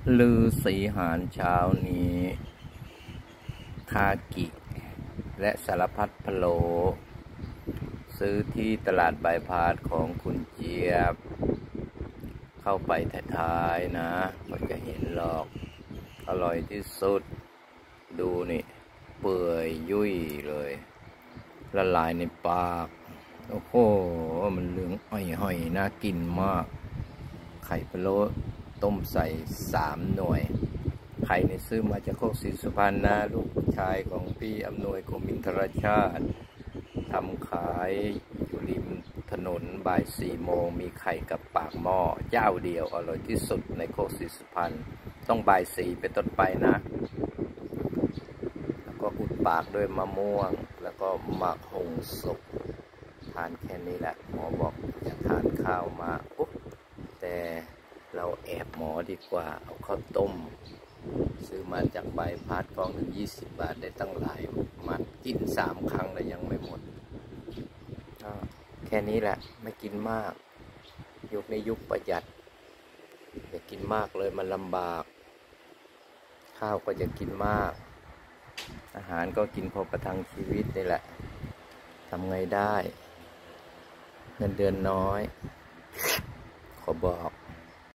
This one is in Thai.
ลือสีหารเช้านี้คากิและสารพัดพะโลซื้อที่ตลาดบายพาสของคุณเจี๊ยบเข้าไปท้ายๆนะก็จะเห็นหรอกอร่อยที่สุดดูนี่เปื่อยยุ่ยเลยละลายในปากโอ้โหมันเหลืองอ่อยๆน่ากินมากไข่พะโล้ต้มใส่3 หน่วยไข่ในซื้อมาจากโคกศรีสุพรรณนะลูกชายของพี่อำนวยโกมินทรชาติทำขายอยู่ริมถนนบ่าย 4 โมงมีไข่กับปากหม้อเจ้าเดียวอร่อยที่สุดในโคกศรีสุพรรณต้องบ่าย 4เป็นต้นไปนะแล้วก็อุดปากด้วยมะม่วงแล้วก็หมักหงสุกทานแค่นี้แหละหมอบอกอย่าทานข้าวมาปุ๊บแต่เราแอบหมอดีกว่าเอาข้าวต้มซื้อมาจากใบพาสกล่องหนึ่ง20 บาทได้ตั้งหลายมัดกิน3 ครั้งแล้วยังไม่หมดแค่นี้แหละไม่กินมากในยุคประหยัดอย่ากินมากเลยมันลำบากข้าวก็จะกินมากอาหารก็กินพอประทังชีวิตนี่แหละทำไงได้เงินเดือนน้อยขอบอก